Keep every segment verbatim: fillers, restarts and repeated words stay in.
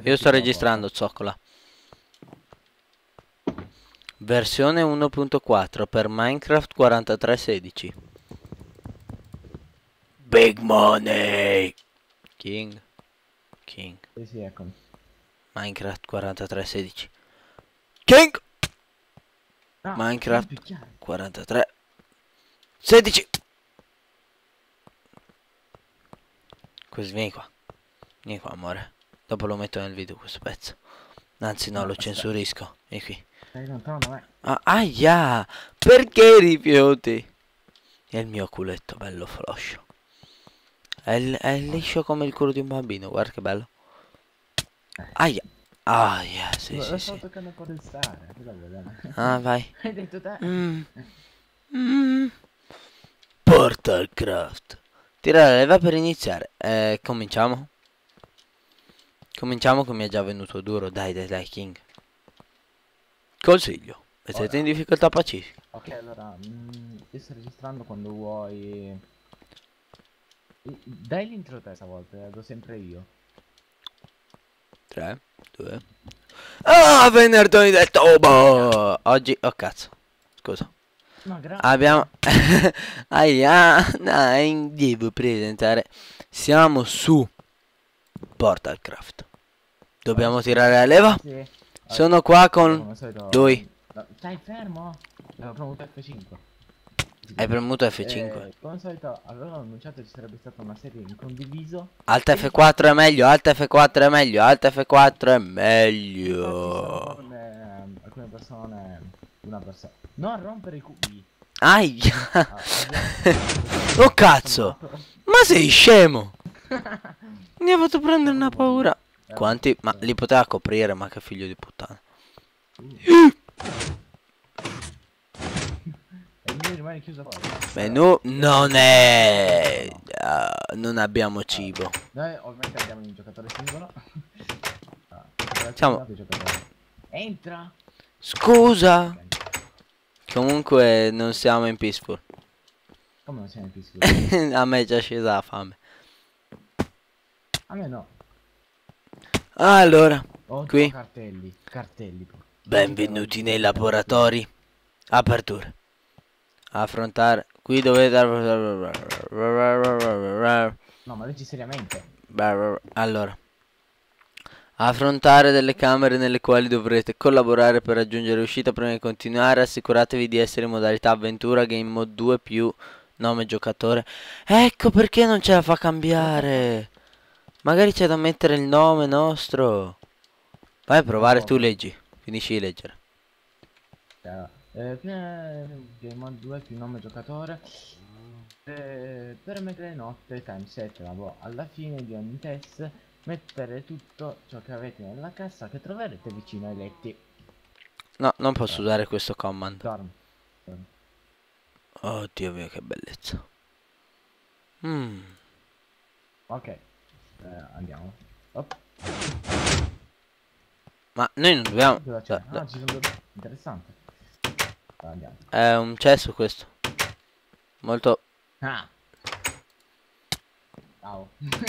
Io sto registrando, zoccola. Versione uno punto quattro per Minecraft quarantatré sedici. Big money. King. King. Sì, sì, eccomi. Minecraft quarantatré sedici. King. No, Minecraft quarantatré sedici. Così, vieni qua. Vieni qua, amore. Dopo lo metto nel video questo pezzo. Anzi no, no, lo aspetta. censurisco. Vieni qui. Stai lontano da me. Ah, aia! Perché rifiuti? È il mio culetto bello floscio. È, è liscio come il culo di un bambino, guarda che bello. Aia! Aia, sì, Lo, sì, lo stavo sì. toccando un po' del stare. Ah, vai. Hai detto te? Mm. Mm. Portalcraft. Tira la leva per iniziare. Eh, cominciamo? Cominciamo che mi è già venuto duro. Dai, dai, dai, King. Consiglio. Mettete in difficoltà pacifica. Ok, allora, mm, io sto registrando quando vuoi. I- Dai l'intro te stavolta, la do sempre io. tre, due. Ah, venerdì del tobo. Oggi, oh cazzo. Scusa. No, grazie. Abbiamo Aia, dai, devo presentare. Siamo su Portalcraft. Dobbiamo tirare la leva. Sì. Sono qua con Come al solito. lui. No, stai fermo? Avevo premuto F cinque. Hai premuto F cinque. Eh, come al solito avevo annunciato che ci sarebbe stata una serie in condiviso. Alt e F quattro è meglio, Alt F quattro è meglio, Alt F quattro è infatti stavo meglio. con eh, alcune persone. Una persona. Non rompere i cubi. Aia. Ah, abbiamo- Oh cazzo. Ma sei scemo. Mi ha fatto prendere una paura. Quanti? Ma li poteva coprire, ma che figlio di puttana. E lui rimane chiuso fuori. Menù non è... Uh, non abbiamo cibo. Noi ovviamente andiamo in giocatore singolo. Ah, Siamo... Entra! Scusa. Comunque non siamo in peaceful. Come non siamo in peaceful? A me è già scesa la fame. A me no. Allora, Oh, qui. cartelli. Cartelli. Benvenuti nei laboratori. Aperture. Affrontare. Qui dovete... No, ma leggi seriamente. Allora. Affrontare delle camere nelle quali dovrete collaborare per raggiungere uscita. Prima di continuare assicuratevi di essere in modalità avventura game mode due più nome giocatore. Ecco perché non ce la fa cambiare. Magari c'è da mettere il nome nostro. Vai a provare, No, tu per... leggi. Finisci di leggere. Eh, game mode due più nome giocatore. Eh, per mettere notte time set. Vabbè, alla fine di ogni test mettere tutto ciò che avete nella cassa che troverete vicino ai letti. No, non posso eh. usare questo command. Dorm. Dorm. Oh Dio mio, che bellezza. Mm. Ok, eh, andiamo. Op. Ma noi non dobbiamo... Da, da. Ah, ci sono due... Interessante. Andiamo. È un cesso questo. Molto... Ah. Ciao.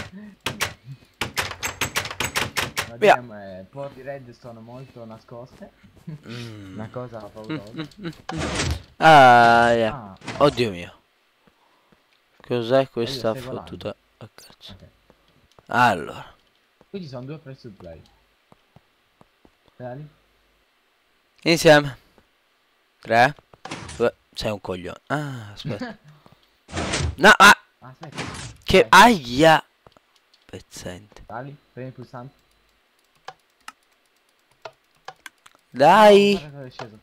Via. Eh, porti red sono molto nascoste. Mm. Una cosa paurosa. Mm, mm, mm. Ah, yeah. Ah. Oddio mio. Cos'è questa fottuta? Oh, cazzo. Okay. Allora. Qui ci sono due press to play. Reali? Insieme. tre, due, sei un coglione. Ah, aspetta. No, ah. Aspetta. Che aia. Pezzente. Reali? Premi il pulsante. Dai. No, guarda, è sceso.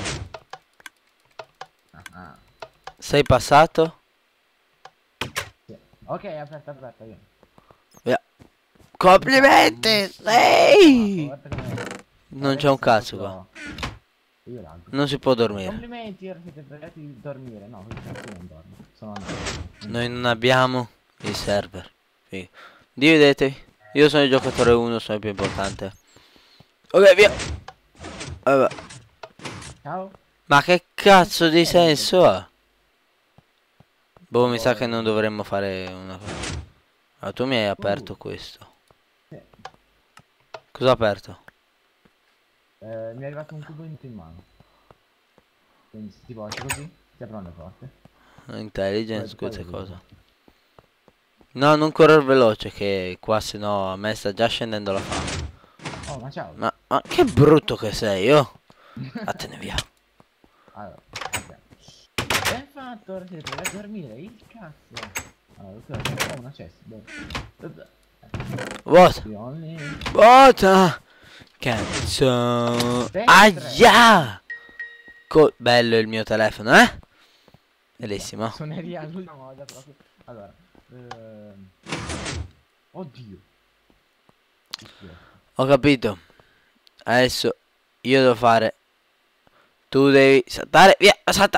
Ah, ah. Sei passato? Sì. Ok, aperta, aperta io. Via. Complimenti. Sei. Non c'è un cazzo qua. Non si può dormire. Complimenti, ora siete pregati di dormire. No, non dormo. Sono andato. Noi non abbiamo il server. Sì. Dividetevi. Io sono il giocatore uno, sono il più importante. Ok, via. Vabbè. Ciao. Ma che cazzo di senso ha? Boh, mi sa che non dovremmo fare una cosa. Ma tu mi hai aperto questo. Cosa ho aperto? Eh, mi è arrivato un cubo in in mano. Quindi se ti porti così, ti aprono le porte. Intelligence, Poi, poi queste lo cose. vedo. No, non correr veloce che qua se no a me sta già scendendo la fame. Oh, ma ciao. Ma, ma che brutto che sei, oh. Vattene via. Allora, vabbè. Ben fatto, ora siete per dormire, il cazzo. Allora, ho una cesta. Dove? Vuota. The only... Vuota. Cazzo. Aia. Co bello il mio telefono, eh? Bellissimo. Suoneria all'ultima moda proprio. Allora. Ehm... Oddio. Ho capito. Adesso io devo fare. Tu devi saltare. Via, salta.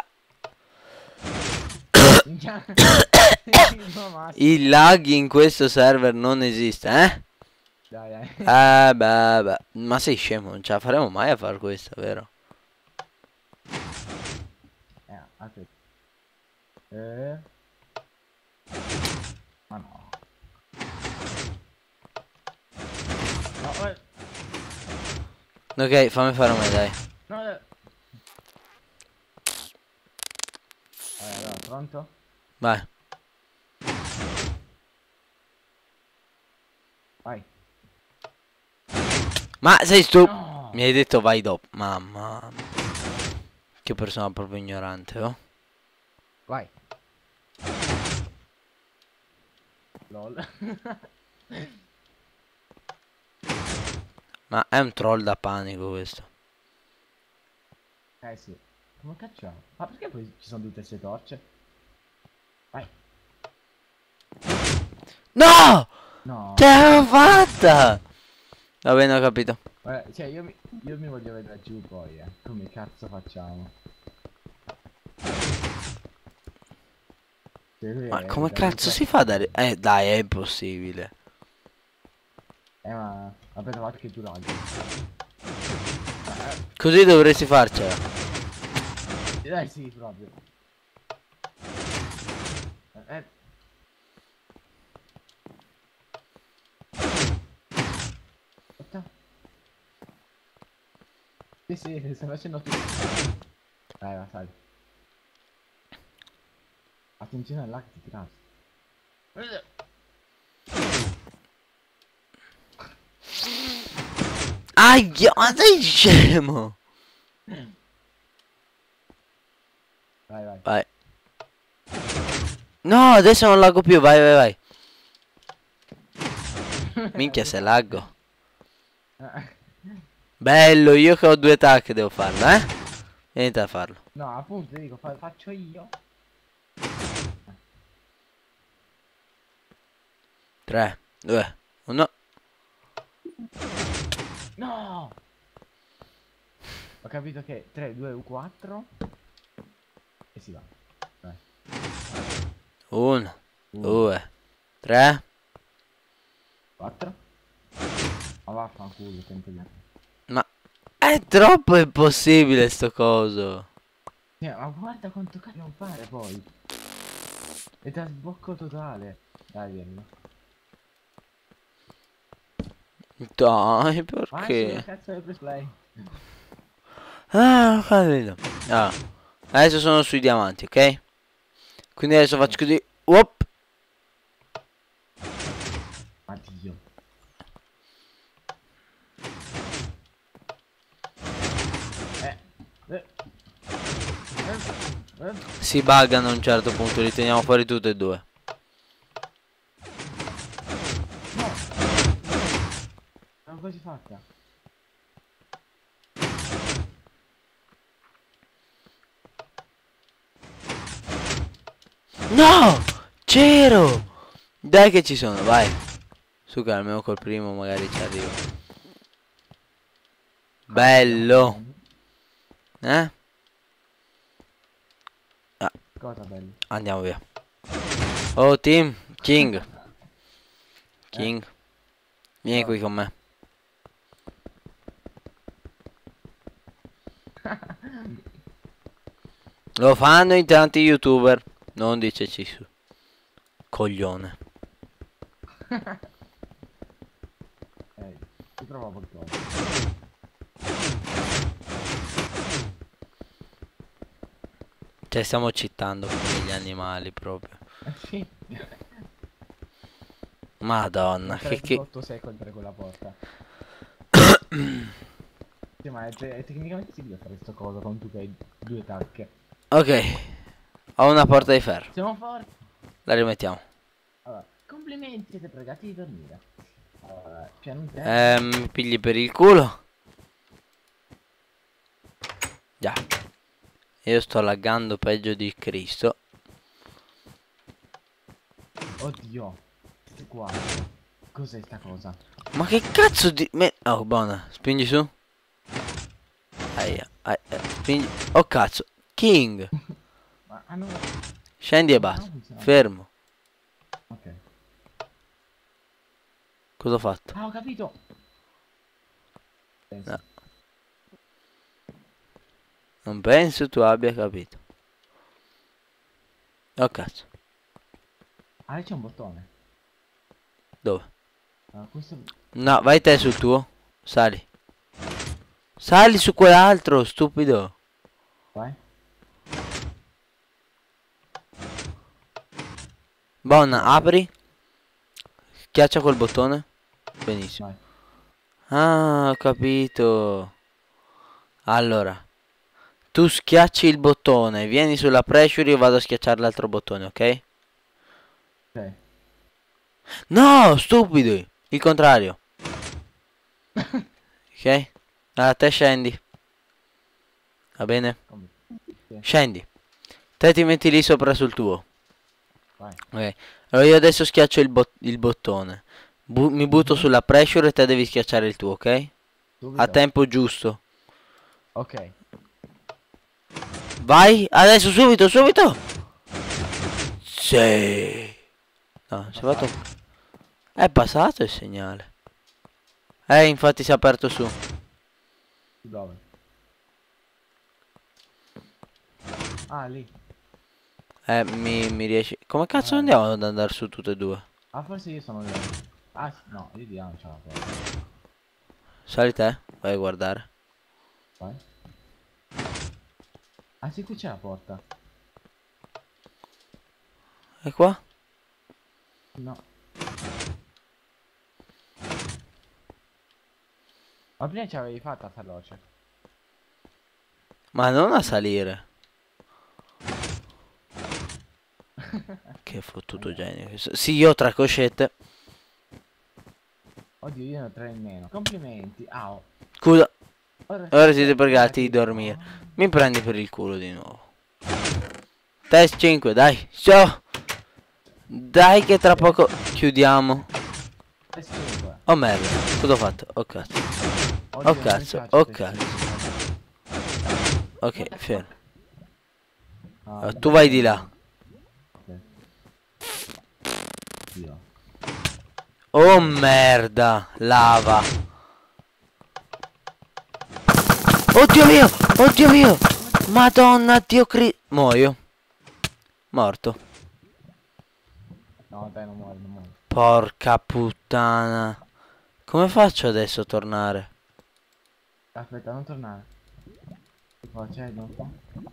Il lag in questo server non esiste, eh? Dai, dai. Eh, beh, beh. Ma sei scemo, non ce la faremo mai a fare questa, vero? Eh, aspetta. Eh. Ma no. No, eh. Ok, fammi fare un me, dai. No, eh. Allora, pronto? Vai. Vai. Ma sei stu... No. Mi hai detto vai dopo. Mamma. Che persona proprio ignorante, oh. Vai. Lol. Ma è un troll da panico questo. Eh sì. Come cacciamo? Ma perché poi ci sono tutte queste torce? Vai. No! No. Ce l'ho fatta! Va bene, ho capito. Guarda, cioè io mi, io mi voglio vedere giù poi, eh. Come cazzo facciamo? Cioè, lui Ma è come da cazzo tutto- si fa a dare... Eh, dai, è impossibile. Eh ma... Vabbè, trovate che tu laghi. Così dovresti farcela. Eh sì, proprio. Eh... Aspetta. Sì, sì, stai facendo tutto. Dai, va, sali. Attenzione al lag di cazzo. Aia, ma sei scemo! Vai, vai. Vai. No, adesso non laggo più, vai, vai, vai. Minchia se laggo. Bello, io che ho due attacchi devo farlo, eh? Venite a farlo. No, appunto, ti dico, fa faccio io. tre, due, uno. No! Ho capito che tre, due, quattro. E si va. Vai. uno, due, tre. quattro. Ma vaffanculo, tempo di... Ma è troppo impossibile sto coso. Eh, ma guarda quanto cazzo non fare poi. E da sbocco totale. Dai, vieni. Dai, Vai, perché? cazzo del press play. Ah, ho capito. Ah, adesso sono sui diamanti, ok? Quindi adesso faccio così. Whoop. Addio. Eh. Eh. Eh. Eh. Si buggano a un certo punto, li teniamo fuori tutti e due. No. Non così fatta. No! C'ero! Dai che ci sono, vai. Su che almeno col primo magari ci arrivo. Bello. Eh? Ah, Cosa bello? andiamo via. Oh team, King. King. Vieni qui con me. Lo fanno in tanti youtuber. Non diceci su. Coglione. Eh. Si trova qualcosa. Cioè stiamo citando come gli animali proprio. Eh sì. Madonna, che che... otto secoli per quella porta. Sì, ma è, te- è tecnicamente si deve fare sto coso con tu che hai due tacche. Ok, ho una porta di ferro. Siamo forti. La rimettiamo. Allora, complimenti, siete pregati di dormire. Allora, piano piano. Eh, mi pigli per il culo. Già. Io sto laggando peggio di Cristo. Oddio. Sto qua. Cos'è sta cosa? Ma che cazzo di... Me... Oh, buona. Spingi su. Aia, aia, spingi. Oh, cazzo. King. Ma hanno... Scendi e Ma basta. non funziona. Fermo. Ok. Cosa ho fatto? Ah, ho capito. Penso. No. Non penso tu abbia capito. Oh, cazzo. Ah, c'è un bottone. Dove? Ah, questo... No, vai te sul tuo. Sali. Sali su quell'altro, stupido. Vai. Buona, apri. Schiaccia quel bottone. Benissimo. Vai. Ah, ho capito. Allora, tu schiacci il bottone, vieni sulla pressure, io vado a schiacciare l'altro bottone, ok? Ok. No, stupidi. Il contrario. Ok? Allora, te scendi. Va bene? Come? Sì. Scendi. Te ti metti lì sopra sul tuo. Vai. Ok. Allora io adesso schiaccio il, bot il bottone. Bu mi butto Mhm. sulla pressure e te devi schiacciare il tuo, ok? Subito. A tempo giusto. Ok. Vai, adesso subito, subito. Sì. No, si è fatto... È passato il segnale. Eh, infatti si è aperto su. Dove? Ah, lì. Eh, mi, mi riesci... Come cazzo Ah, andiamo ad andare su tutte e due? ah, forse io sono lì. Ah, s- no, io di là non ce la faccio. Sali te, vai a guardare. Vai. Ah, sì, qui c'è la porta. E qua? No. Ma prima ci avevi fatta veloce. Ma non a salire. Che fottuto genio che so- Sì, io ho tre coscette. Oddio, io ne ho tre in meno. Complimenti. Ah, oh. Scusa, Ora, ora siete pregati di dormire. Mi prendi per il culo di nuovo. Test cinque, dai. Ciao. Dai che tra poco chiudiamo. Eh, cinque. Oh merda, cosa ho fatto? Oh cazzo. Oddio, Oh non mi cazzo, piace oh test cazzo. cinque. Ok, fermo. Ah, Allora, tu vai di là. ok. Dio. Oh merda, lava. Oddio mio, oddio mio. Madonna, Dio Cristo. Muoio. Morto. No, dai, non muore, non muore. Porca puttana. Come faccio adesso a tornare? Aspetta, non tornare. Qua c'è, non so.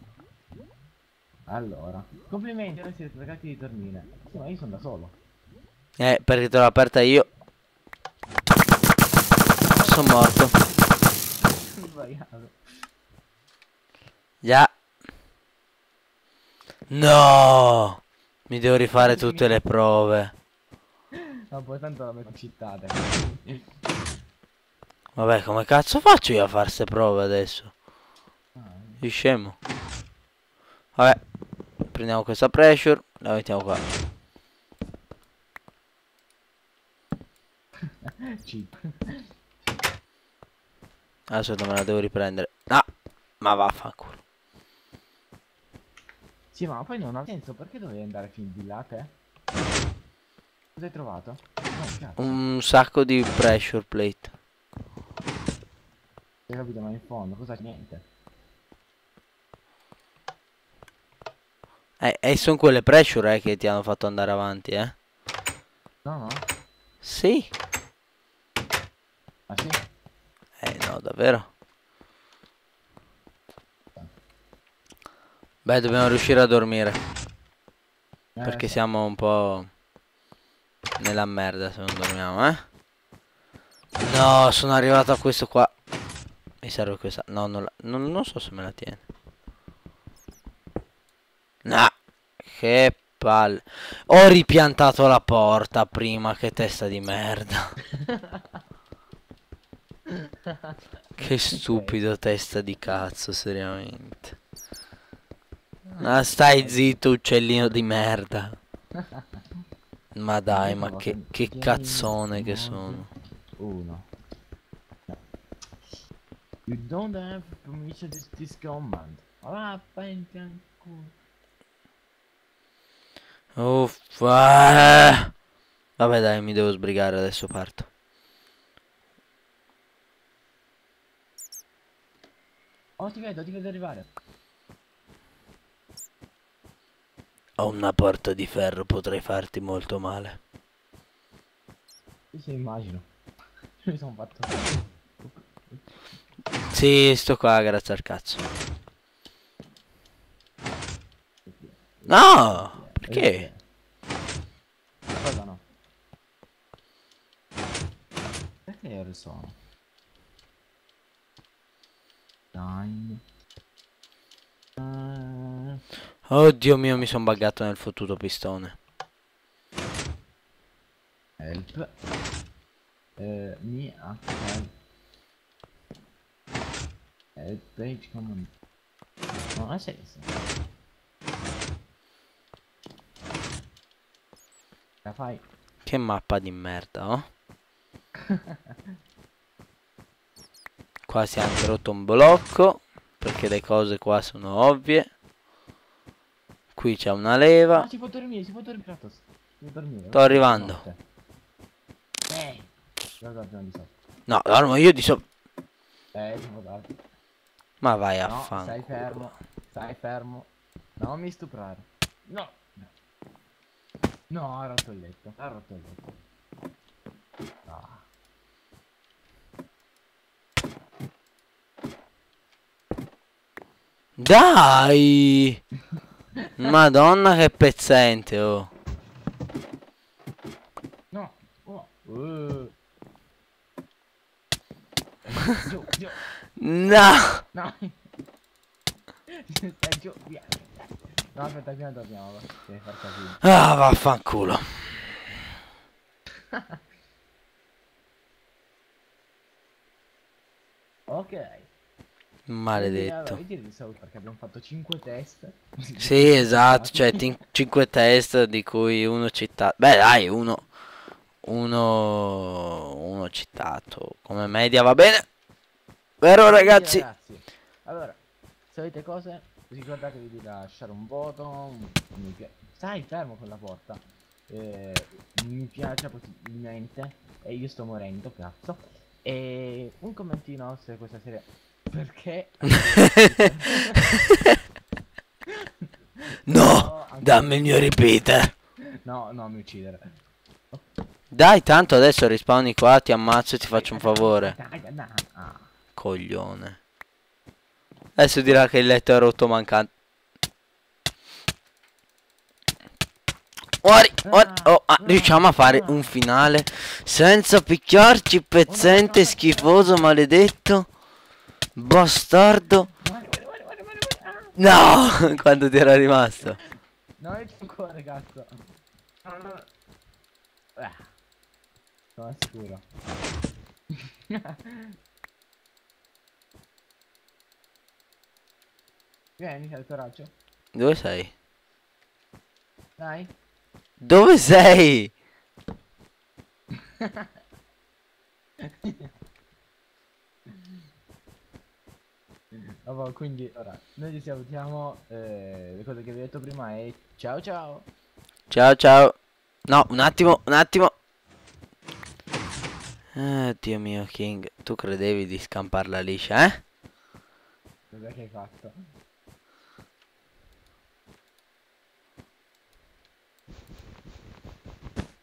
Allora. Complimenti, ora siete pregati di dormire. Sì, ma io sono da solo. Eh, perché te l'ho aperta io. Sono morto. Sbagliato. Già. No. Mi devo rifare tutte le prove. No, poi tanto la metto cittate. Vabbè, come cazzo faccio io a fare ste prove adesso? Ah, Sei scemo. Vabbè. Prendiamo questa pressure. La mettiamo qua. cheap. Adesso me la devo riprendere. Ah. Ma vaffanculo. Sì, ma poi non ha senso, perché dovevi andare fin di là te? Cosa hai trovato? No, cazzo. Un sacco di pressure plate. Hai capito, ma in fondo, cosa c'è? Niente. Eh, e sono quelle pressure eh, che ti hanno fatto andare avanti, eh? No, no? Sì. Ah sì? davvero? Beh, dobbiamo riuscire a dormire. Eh, Perché so. siamo un po' nella merda se non dormiamo, eh? No, sono arrivato a questo qua. Mi serve questa. No, non, la... non, non so se me la tiene. No. Che palle. Ho ripiantato la porta prima, che testa di merda. Che stupido testa di cazzo, seriamente. Ma stai zitto, uccellino di merda. Ma dai, ma che, che cazzone che sono. Uno. No. You don't have permission to this command. Ah, pensi ancora. Uffa. Vabbè dai, mi devo sbrigare, adesso parto. Oh, ti vedo, ti vedo arrivare. Ho una porta di ferro, potrei farti molto male. Sì, sì, immagino. Mi sono fatto. Sì, sto qua, grazie al cazzo. No! Perché? Cosa no? Perché io sono? Dai. Uh, Oddio mio, mi sono buggato nel fottuto pistone. help. Uh, mi help. Help page command. Non ha senso. La fai? Che mappa di merda, oh? Qua si è anche rotto un blocco, perché le cose qua sono ovvie. Qui c'è una leva. Ah, si può dormire, si può dormire, Kratos. Si può dormire. Sto arrivando. Eh, guarda prima di sotto. No, dormo io di sopra. Eh, si può darti. Ma vai a No, fanculo. stai fermo. Stai fermo. Non mi stuprare. No. No, no, ha rotto il letto. Ha rotto il letto. Ah. Dai! Madonna che pezzente, oh. No. Oh. Uh. Giù, giù. No! No. Stai giù, via. No, aspetta, prima torniamo. va. Devi far casino. Ah, vaffanculo. Ok. Maledetto. Io direi di solito perché abbiamo fatto cinque test. Sì, esatto, cioè cinque test di cui uno citato. Beh, dai, uno uno uno citato come media va bene. Vero ragazzi? Ragazzi, allora, solite cose, ricordatevi di lasciare un voto, un, un mi piace. Stai fermo con la porta. Eh, mi piace possibilmente e io sto morendo, cazzo. E un commentino se questa serie perché No, dammi il mio repeater. No, no, mi uccidere. Dai, tanto adesso rispawni qua, ti ammazzo e ti faccio un favore. Dai, dai, dai. Ah. Coglione. Adesso dirà che il letto è rotto mancante. Fuori, fuori. Oh, ah, riusciamo a fare un finale senza picchiarci, pezzente, schifoso, maledetto, bastardo. No, quando ti era rimasto. No, io c'ho ancora, cazzo. No, no. Ah, sono sicuro. Vieni, c'è il coraggio. Dove sei? Dai. Dove sei? Vabbè, quindi ora noi ci salutiamo. Eh, le cose che vi ho detto prima è ciao ciao. Ciao ciao. No, un attimo, un attimo. Ah, Dio mio, King. Tu credevi di scamparla liscia, eh? Cos'è che hai fatto?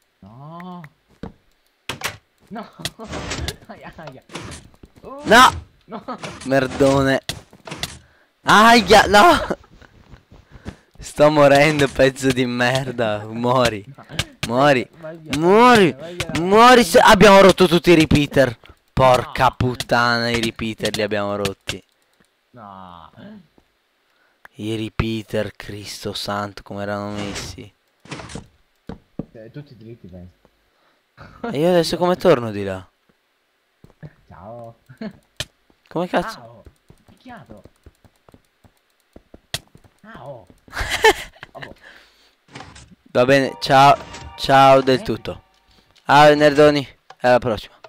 No. No. Aia, aia. Uh. No! No. Merdone. Aia, no. Sto morendo, pezzo di merda. Muori. Muori. Vai via, Muori. vai via. Muori. Se... Abbiamo rotto tutti i repeater. Porca puttana, i repeater li abbiamo rotti. No. I repeater, Cristo santo, come erano messi. Eh, tutti dritti, penso. E io adesso come torno di là? Ciao. Come cazzo? Ciao. Picchiato. Ciao. Vabbè. Va bene, ciao. Ciao del tutto. Ah, nerdoni. Alla prossima.